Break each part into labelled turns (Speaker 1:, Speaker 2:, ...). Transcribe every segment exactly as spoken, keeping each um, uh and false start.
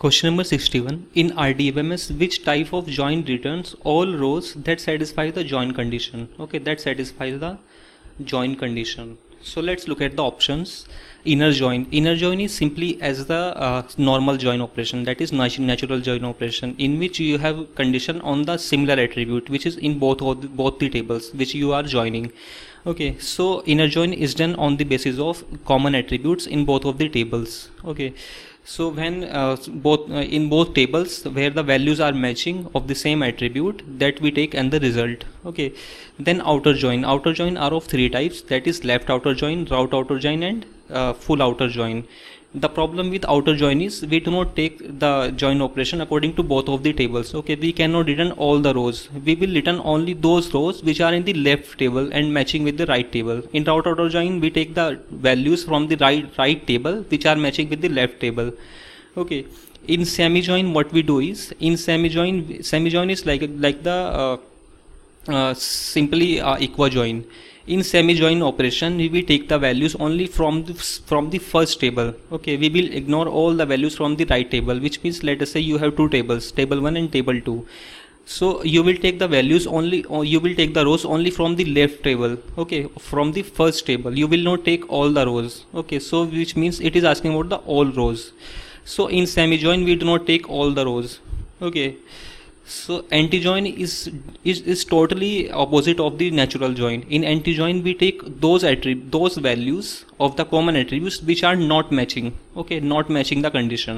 Speaker 1: Question number sixty-one. In R D M S, which type of join returns all rows that satisfy the join condition? Okay, that satisfies the join condition. So let's look at the options. Inner join. Inner join is simply as the uh, normal join operation, that is natural join operation, in which you have condition on the similar attribute which is in both of the, both the tables which you are joining. Okay, so inner join is done on the basis of common attributes in both of the tables. Okay, so when uh, both uh, in both tables where the values are matching of the same attribute, that we take and the result. Okay, then outer join. Outer join are of three types, that is left outer join, route outer join, and uh, full outer join. The problem with outer join is we do not take the join operation according to both of the tables. Okay, we cannot return all the rows. We will return only those rows which are in the left table and matching with the right table. In route outer join, we take the values from the right right table which are matching with the left table. Okay, in semi join, what we do is, in semi join, semi join is like like the uh, uh, simply uh, equa join. In semi join operation, we will take the values only from the from the first table. Okay, we will ignore all the values from the right table, which means let us say you have two tables, table one and table two. So you will take the values only, or you will take the rows only from the left table. Okay, from the first table. You will not take all the rows. Okay, so which means it is asking about the all rows. So in semi join, we do not take all the rows. Okay. So anti join is, is is totally opposite of the natural join. In anti join, we take those attributes, those values of the common attributes which are not matching. Okay, not matching the condition.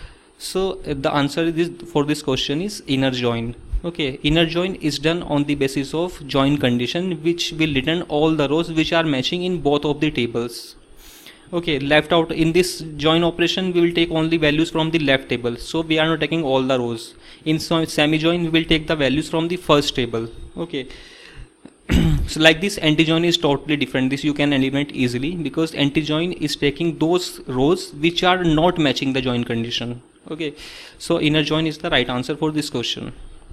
Speaker 1: So uh, the answer is for this question is inner join. Okay, inner join is done on the basis of join condition, which will return all the rows which are matching in both of the tables. Okay, left out, in this join operation we will take only values from the left table, so we are not taking all the rows. In semi join, we will take the values from the first table. Okay, so like this anti join is totally different. This you can eliminate easily because anti join is taking those rows which are not matching the join condition. Okay, so inner join is the right answer for this question.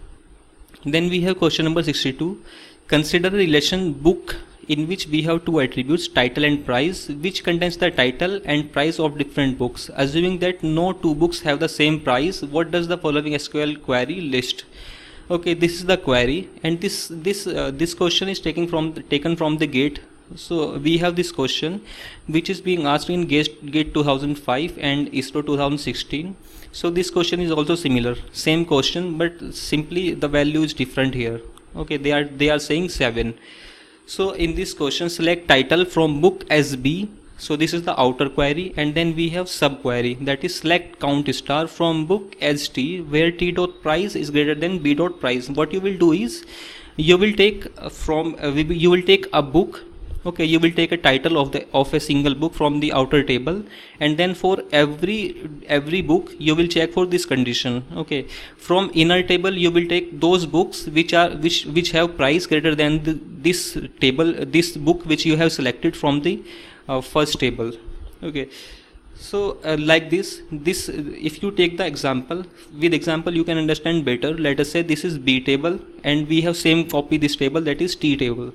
Speaker 1: Then we have question number sixty-two. Consider a relation book in which we have two attributes, title and price, which contains the title and price of different books. Assuming that no two books have the same price, what does the following S Q L query list? Okay, this is the query, and this this uh, this question is taken from taken from the gate. So we have this question which is being asked in gate gate two thousand five and ISRO two thousand sixteen. So this question is also similar, same question, but simply the value is different here. Okay, they are they are saying seven. So in this question, select title from book as B. So this is the outer query, and then we have sub query, that is select count star from book as T, where T dot price is greater than B dot price. What you will do is you will take from uh, you will take a book. Okay, you will take a title of the of a single book from the outer table, and then for every every book you will check for this condition. Okay, from inner table you will take those books which are which which have price greater than the, this table this book which you have selected from the uh, first table. Okay, so uh, like this this if you take the example, with example you can understand better. Let us say this is B table and we have same copy this table, that is T table.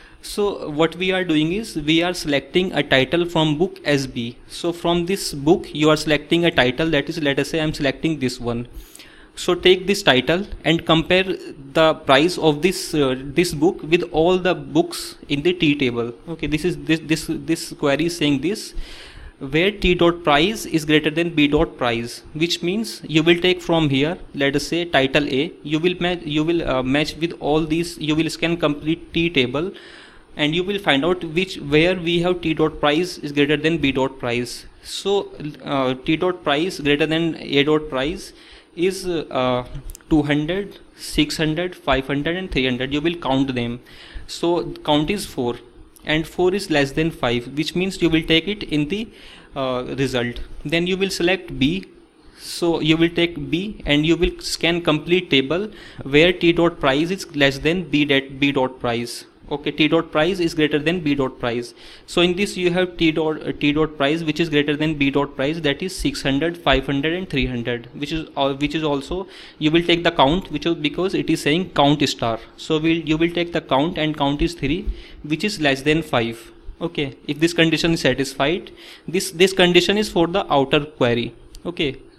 Speaker 1: So what we are doing is we are selecting a title from book as B. So from this book you are selecting a title, that is, let us say I am selecting this one. So take this title and compare the price of this uh, this book with all the books in the T table. Okay, this is this this this query is saying this, where T dot price is greater than B dot price, which means you will take from here, let us say title A, you will match you will uh, match with all these, you will scan complete T table, and you will find out which where we have T dot price is greater than B dot price. So uh, T dot price greater than A dot price is uh, two hundred, six hundred, five hundred and three hundred. You will count them. So count is four, and four is less than five, which means you will take it in the uh, result. Then you will select B. So you will take B and you will scan complete table where T dot price is less than B dot B dot price. Okay, T dot price is greater than B dot price. So in this you have T dot uh, T dot price which is greater than B dot price, that is six hundred, five hundred and three hundred, which is uh, which is also you will take the count, which is because it is saying count star. So we'll you will take the count, and count is three, which is less than five. Okay, if this condition is satisfied, this this condition is for the outer query. Okay,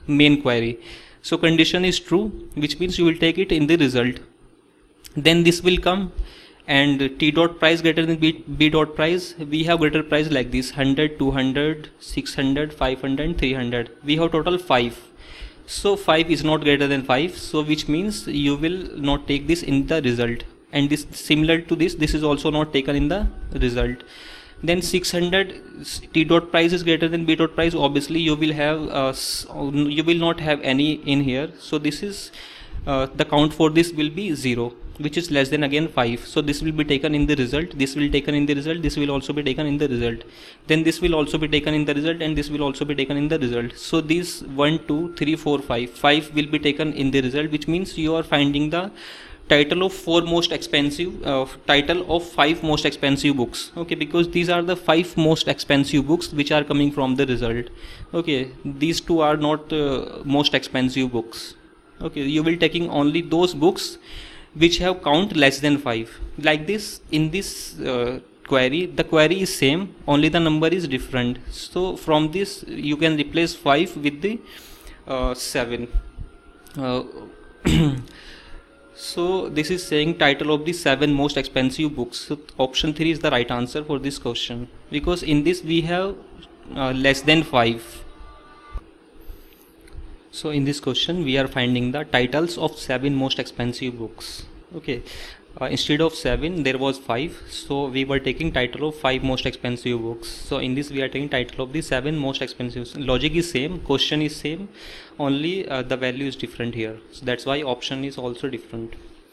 Speaker 1: main query. So condition is true, which means you will take it in the result. Then this will come, and T dot price greater than B, B dot price. We have greater price like this: one hundred, two hundred, six hundred, five hundred and three hundred. We have total five. So five is not greater than five, so which means you will not take this in the result. And this similar to this, this is also not taken in the result. Then six hundred, T dot price is greater than B dot price. Obviously you will have uh, you will not have any in here, so this is uh, the count for this will be zero, which is less than again five. So this will be taken in the result, this will be taken in the result, this will also be taken in the result, then this will also be taken in the result, and this will also be taken in the result. So these one, two, three, four, five, five will be taken in the result, which means you are finding the title of four most expensive uh, title of five most expensive books. Okay, because these are the five most expensive books which are coming from the result. Okay, these two are not uh, most expensive books. Okay, you will taking only those books which have count less than five. Like this, in this uh, query, the query is same, only the number is different. So from this you can replace five with the uh, seven. uh, So this is saying title of the seven most expensive books. So option three is the right answer for this question, because in this we have uh, less than five. So in this question we are finding the titles of seven most expensive books. Okay, uh, instead of seven there was five, so we were taking title of five most expensive books. So in this we are taking title of the seven most expensive. Logic is same, question is same, only uh, the value is different here. So that's why option is also different.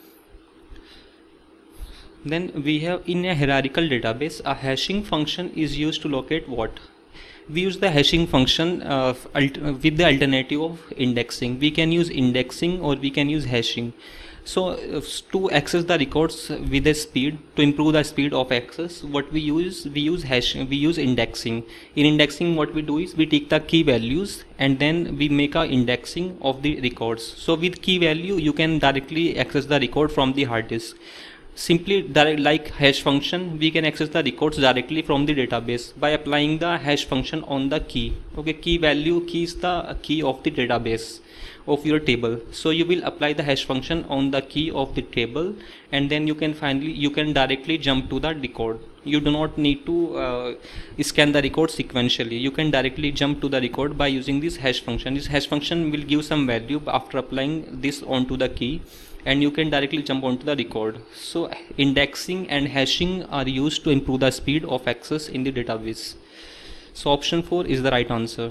Speaker 1: Then we have, in a hierarchical database, a hashing function is used to locate what? We use the hashing function uh, with the alternative of indexing. We can use indexing or we can use hashing. So uh, to access the records with a speed, to improve the speed of access, what we use, we use hashing, we use indexing. In indexing, what we do is we take the key values and then we make a indexing of the records. So with key value you can directly access the record from the hard disk. Simply direct, like hash function, we can access the records directly from the database by applying the hash function on the key. Okay, key value, key is the key of the database of your table. So you will apply the hash function on the key of the table, and then you can finally you can directly jump to the record. You do not need to uh, scan the record sequentially. You can directly jump to the record by using this hash function. This hash function will give some value after applying this onto the key, and you can directly jump onto the record. So indexing and hashing are used to improve the speed of access in the database. So option four is the right answer.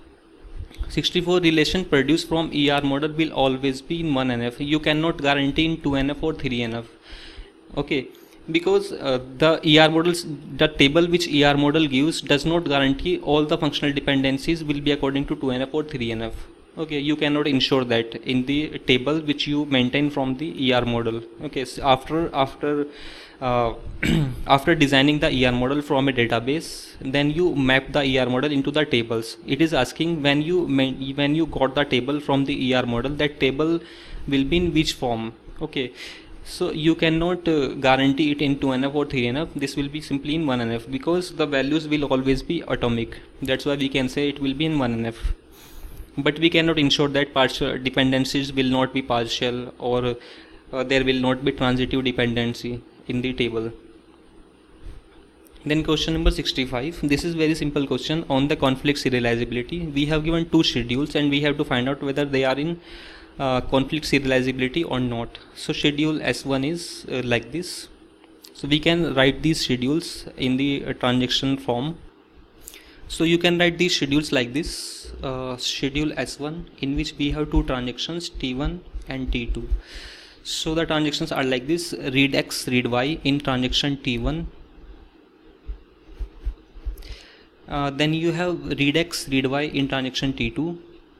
Speaker 1: sixty-four, relation produced from E R model will always be in one N F. You cannot guarantee in two N F or three N F. Okay, because uh, the E R models, the table which E R model gives does not guarantee all the functional dependencies will be according to two N F or three N F. Okay, you cannot ensure that in the table which you maintain from the E R model. Okay, so after after uh, after designing the E R model from a database, then you map the E R model into the tables. It is asking when you when you got the table from the E R model, that table will be in which form. Okay, so you cannot uh, guarantee it in two N F or three N F. This will be simply in one N F, because the values will always be atomic. That's why we can say it will be in one N F. But we cannot ensure that partial dependencies will not be partial, or uh, there will not be transitive dependency in the table. Then question number sixty-five. This is very simple question on the conflict serializability. We have given two schedules and we have to find out whether they are in uh, conflict serializability or not. So schedule S one is uh, like this. So we can write these schedules in the uh, transaction form. So you can write these schedules like this. Uh, schedule S one, in which we have two transactions, T one and T two. So the transactions are like this: read X, read Y in transaction T one. Uh, then you have read X, read Y in transaction T two.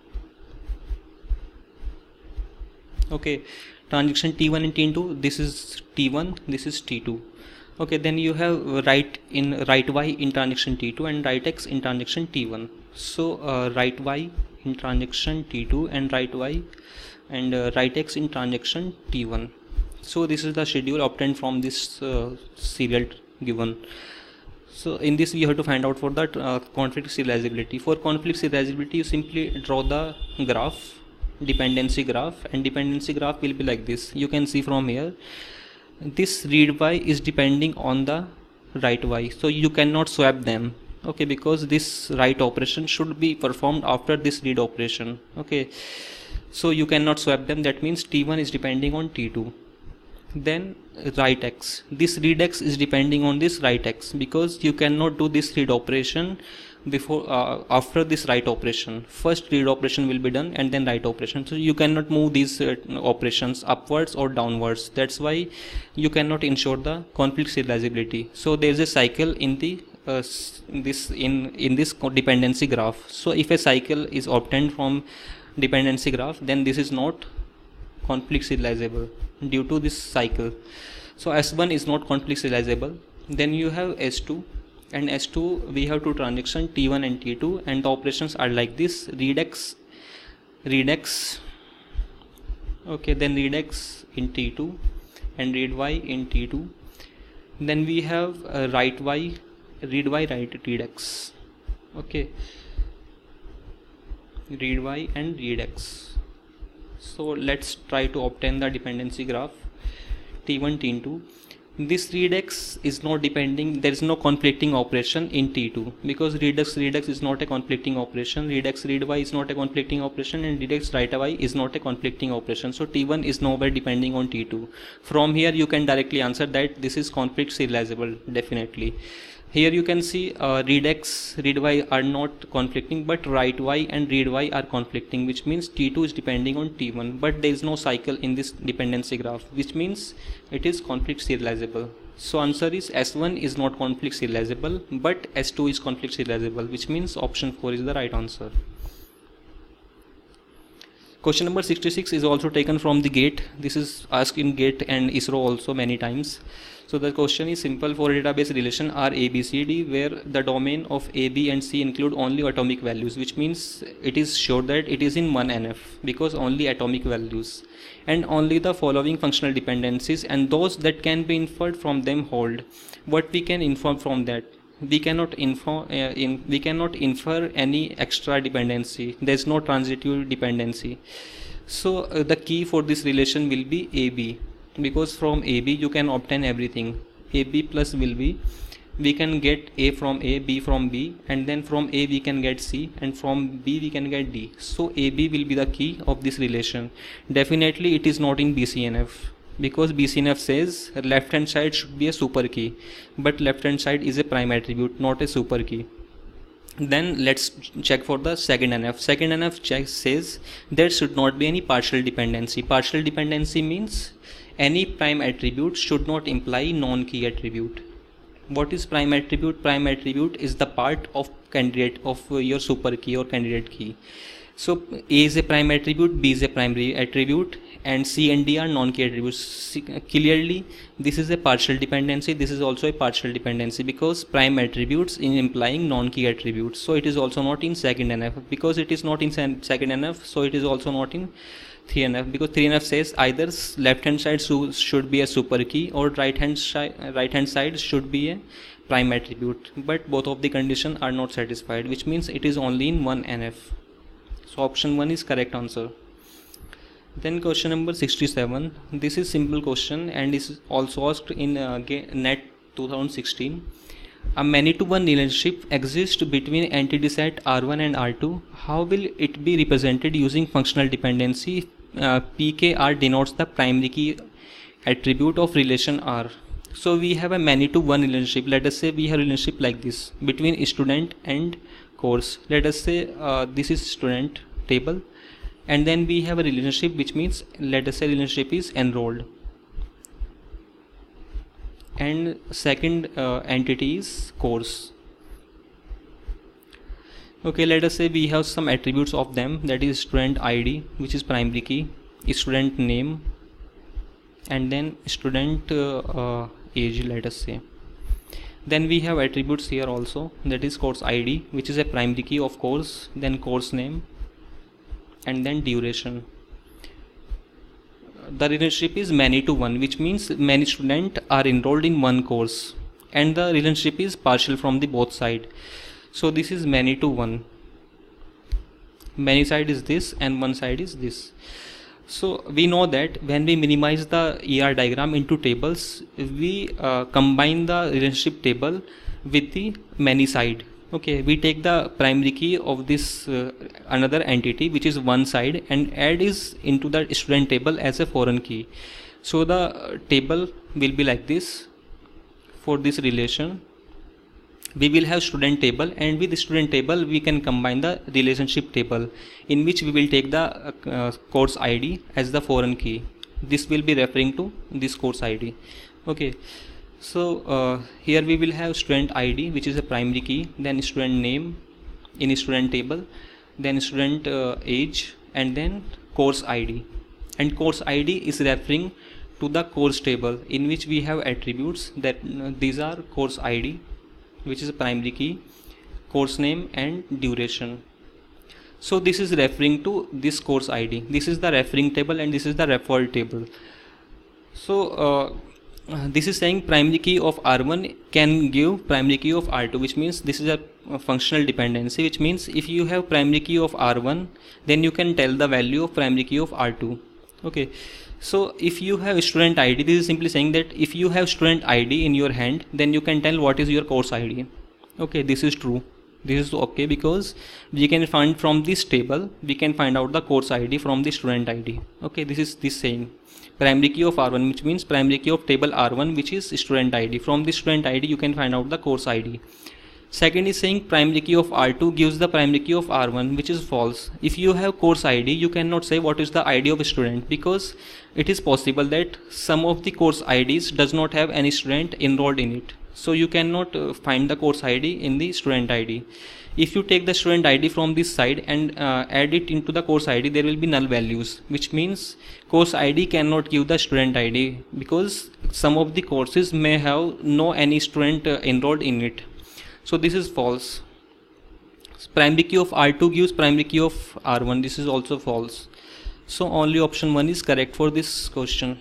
Speaker 1: Okay, transaction T one and T two, this is T one, this is T two. Okay, then you have write in write Y in transaction T two and write X in transaction T one. So uh, write Y in transaction T two and write Y and uh, write X in transaction T one. So this is the schedule obtained from this uh, serial given. So in this you have to find out for that uh, conflict serializability. For conflict serializability, you simply draw the graph, dependency graph, and dependency graph will be like this. You can see from here, this read y is depending on the write y, so you cannot swap them, okay, because this write operation should be performed after this read operation, okay, so you cannot swap them. That means T one is depending on T two. Then write x, this read x is depending on this write x, because you cannot do this read operation before uh, after this write operation. First read operation will be done and then write operation, so you cannot move these uh, operations upwards or downwards. That's why you cannot ensure the conflict serializability. So there is a cycle in the uh, this in in this dependency graph. So if a cycle is obtained from dependency graph, then this is not conflict serializable due to this cycle. So S one is not conflict serializable. Then you have S two, and S two we have two transactions, T one and T two, and the operations are like this: read x, read x, okay, then read x in T two and read y in T two. Then we have uh, write y, read y, write read x, okay, read y and read x. So let's try to obtain the dependency graph T one, T two. This read x is not depending, there is no conflicting operation in T two, because read x read x is not a conflicting operation, read x read y is not a conflicting operation, and read x write y is not a conflicting operation. So T one is nowhere depending on T two. From here you can directly answer that this is conflict serializable, definitely. Here you can see uh, read x, read y are not conflicting, but write y and read y are conflicting, which means T two is depending on T one, but there is no cycle in this dependency graph, which means it is conflict serializable. So answer is S one is not conflict serializable, but S two is conflict serializable, which means option four is the right answer. Question number sixty-six is also taken from the GATE. This is asked in GATE and ISRO also many times. So the question is simple: for a database relation R A B C D, where the domain of A, B and C include only atomic values, which means it is sure that it is in one N F, because only atomic values, and only the following functional dependencies and those that can be inferred from them hold. What we can infer from that? We cannot info, uh, in, we cannot infer any extra dependency. There is no transitive dependency. So uh, the key for this relation will be A B, because from A B you can obtain everything. A B plus will be, we can get A from A, B from B, and then from A we can get C, and from B we can get D. So A B will be the key of this relation. Definitely it is not in B C N F, because B C N F says left hand side should be a super key, but left hand side is a prime attribute, not a super key. Then let's check for the second N F. Second N F check says there should not be any partial dependency. Partial dependency means any prime attribute should not imply non-key attribute. What is prime attribute? Prime attribute is the part of candidate of your super key or candidate key. So A is a prime attribute, B is a primary attribute, and C and D are non-key attributes. C, clearly this is a partial dependency, this is also a partial dependency, because prime attributes in implying non-key attributes. So it is also not in second N F. Because it is not in second N F, so it is also not in three N F, because three N F says either left hand side should be a super key or right hand side right hand side should be a prime attribute, but both of the conditions are not satisfied, which means it is only in one N F. So option one is correct answer. Then question number sixty-seven. This is simple question and is also asked in uh, NET twenty sixteen. A many to one relationship exists between entity set R one and R two. How will it be represented using functional dependency? Uh, P K R denotes the primary key attribute of relation R. So we have a many to one relationship. Let us say we have a relationship like this between student and course. Let us say uh, this is student table, and then we have a relationship which means, let us say relationship is enrolled, and second uh, entity is course. Okay, let us say we have some attributes of them, that is student I D, which is primary key, student name, and then student uh, uh, age, let us say. Then we have attributes here also, that is course I D, which is a primary key of course, then course name, and then duration. The relationship is many to one, which means many students are enrolled in one course, and the relationship is partial from the both side. So this is many to one. Many side is this and one side is this. So we know that when we minimize the E R diagram into tables, we uh, combine the relationship table with the many side. Okay, we take the primary key of this uh, another entity which is one side and add is into the student table as a foreign key. So the uh, table will be like this. For this relation, we will have student table, and with the student table we can combine the relationship table, in which we will take the uh, uh, course I D as the foreign key. This will be referring to this course I D. Okay, so uh, here we will have student I D, which is a primary key, then student name in student table, then student uh, age, and then course I D. And course I D is referring to the course table, in which we have attributes that uh, these are course I D, which is a primary key, course name, and duration. So this is referring to this course I D. This is the referring table and this is the referred table. So uh, this is saying primary key of R one can give primary key of R two, which means this is a, a functional dependency, which means if you have primary key of R one, then you can tell the value of primary key of R two. Okay, so if you have student I D, this is simply saying that if you have student I D in your hand, then you can tell what is your course I D. Okay, this is true. This is okay, because we can find from this table, we can find out the course I D from the student I D. Okay, this is this saying primary key of R one, which means primary key of table R one, which is student I D. From the student I D you can find out the course I D. Second is saying primary key of R two gives the primary key of R one, which is false. If you have course I D, you cannot say what is the I D of a student, because it is possible that some of the course I Ds does not have any student enrolled in it. So you cannot uh, find the course I D in the student I D. If you take the student I D from this side and uh, add it into the course I D, there will be null values, which means course I D cannot give the student I D, because some of the courses may have no any student uh, enrolled in it. So this is false. Primary key of R two gives primary key of R one. This is also false. So only option one is correct for this question.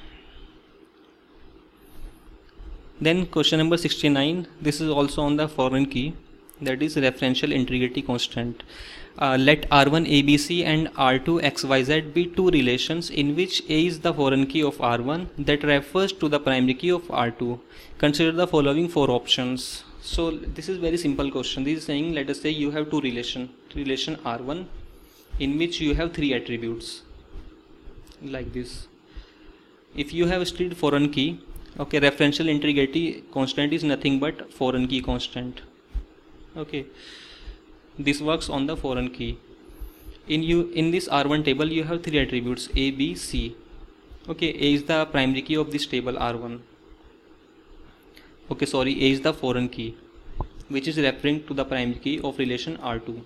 Speaker 1: Then question number sixty-nine. This is also on the foreign key, that is referential integrity constant. Uh, let R one A B C and R two X Y Z be two relations in which A is the foreign key of R one that refers to the primary key of R two. Consider the following four options. So this is very simple question. This is saying, let us say you have two relation relation R one in which you have three attributes like this. If you have still foreign key, okay, referential integrity constant is nothing but foreign key constant. Okay, this works on the foreign key. In you in this R one table you have three attributes A, B, C. Okay, A is the primary key of this table R one. Okay, sorry, A is the foreign key, which is referring to the primary key of relation R two.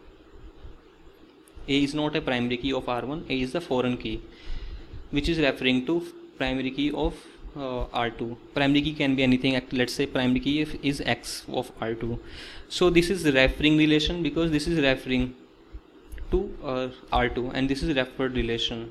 Speaker 1: A is not a primary key of R one. A is the foreign key, which is referring to primary key of uh, R two. Primary key can be anything. Let's say primary key is X of R two. So this is referring relation, because this is referring to uh, R two and this is referred relation.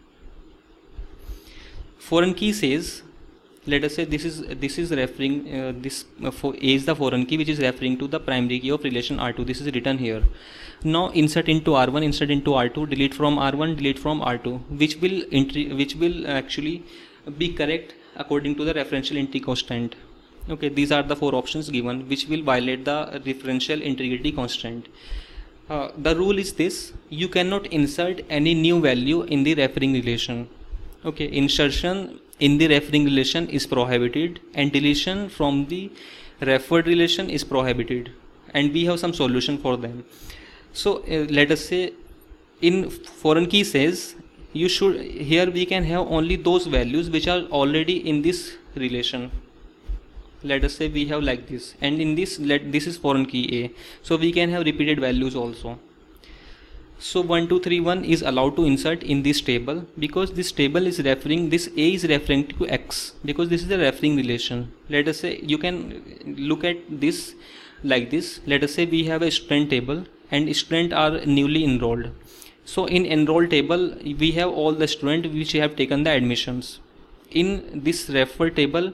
Speaker 1: Foreign key says, let us say this is this is referring uh, this uh, for A is the foreign key, which is referring to the primary key of relation R two. This is written here. Now insert into R one, insert into R two, delete from R one, delete from R two, which will which will actually be correct according to the referential integrity constant. Okay, these are the four options given, which will violate the referential integrity constant. Uh, the rule is this: you cannot insert any new value in the referring relation. Okay, insertion in the referring relation is prohibited and deletion from the referred relation is prohibited, and we have some solution for them. So uh, let us say in foreign key says you should, here we can have only those values which are already in this relation. Let us say we have like this, and in this let this is foreign key A, so we can have repeated values also. So one two three one is allowed to insert in this table, because this table is referring, this A is referring to X, because this is a referring relation. Let us say you can look at this like this. Let us say we have a student table and students are newly enrolled. So in enroll table we have all the students which have taken the admissions. In this refer table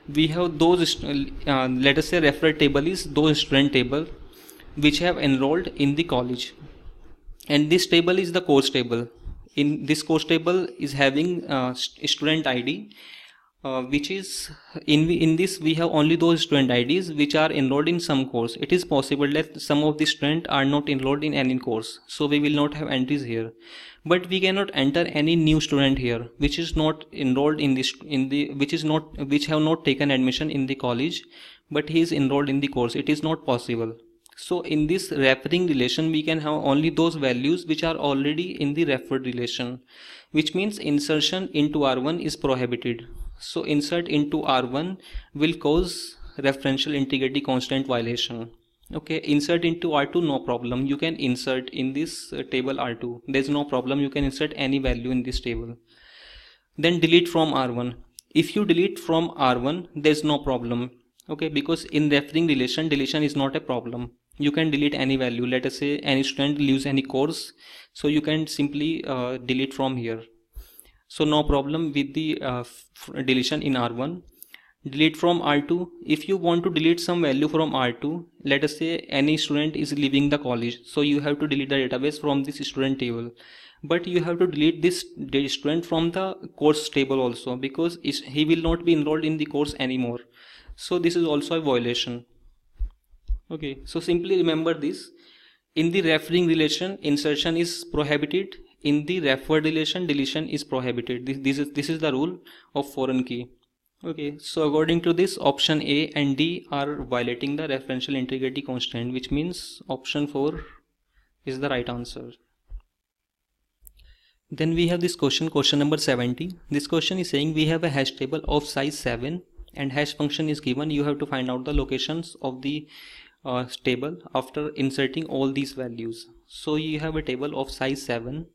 Speaker 1: we have those uh, let us say referred table is those student table which have enrolled in the college, and this table is the course table. In this course table is having uh, student I D, uh, which is in in this we have only those student I Ds which are enrolled in some course. It is possible that some of the students are not enrolled in any course, so we will not have entries here. But we cannot enter any new student here which is not enrolled in this in the which is not which have not taken admission in the college, but he is enrolled in the course. It is not possible. So in this referring relation we can have only those values which are already in the referred relation, which means insertion into R one is prohibited. So insert into R one will cause referential integrity constant violation. Okay, insert into R two, no problem, you can insert in this uh, table R two, there's no problem, you can insert any value in this table. Then delete from R one. If you delete from R one, there's no problem. Okay, because in referring relation deletion is not a problem. You can delete any value. Let us say any student leaves any course, so you can simply uh, delete from here. So no problem with the uh, deletion in R one. Delete from R two. If you want to delete some value from R two, let us say any student is leaving the college, so you have to delete the database from this student table, but you have to delete this student from the course table also, because he will not be enrolled in the course anymore. So this is also a violation. Okay, so simply remember this. In the referring relation, insertion is prohibited. In the referred relation, deletion is prohibited. This, this is this is the rule of foreign key. Okay, so according to this, option A and D are violating the referential integrity constant, which means option four is the right answer. Then we have this question, question number seventy. This question is saying we have a hash table of size seven and hash function is given. You have to find out the locations of the uh, table after inserting all these values. So you have a table of size seven.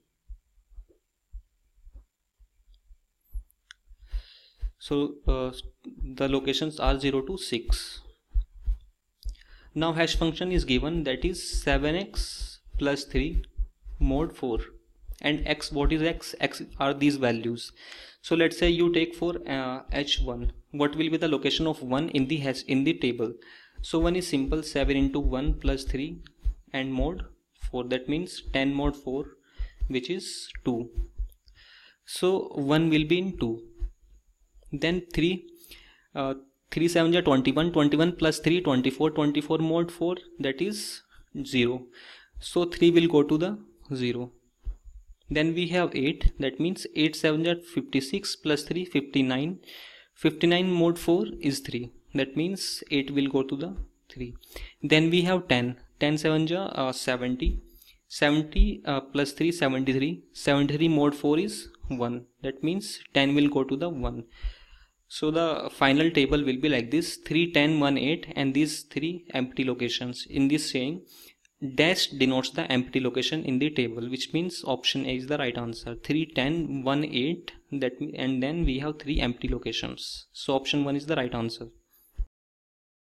Speaker 1: So uh, the locations are zero to six. Now hash function is given, that is seven x plus three mod four, and x, what is x? X are these values. So let's say you take for uh, h one, what will be the location of one in the hash in the table? So one is simple, seven into one plus three and mod four, that means ten mod four, which is two. So one will be in two. Then three, uh, three seven is twenty-one, twenty-one plus three, twenty-four, twenty-four mod four, that is zero. So three will go to the zero. Then we have eight, that means eight seven is fifty-six plus three, fifty-nine. fifty-nine mod four is three, that means eight will go to the three. Then we have ten, ten seven is uh, seventy. seventy uh, plus three, seventy-three. seventy-three mod four is one, that means ten will go to the one. So the final table will be like this: three, ten, one, eight, and these three empty locations. In this saying, dash denotes the empty location in the table, which means option A is the right answer. three, ten, one, eight, that and then we have three empty locations. So option one is the right answer.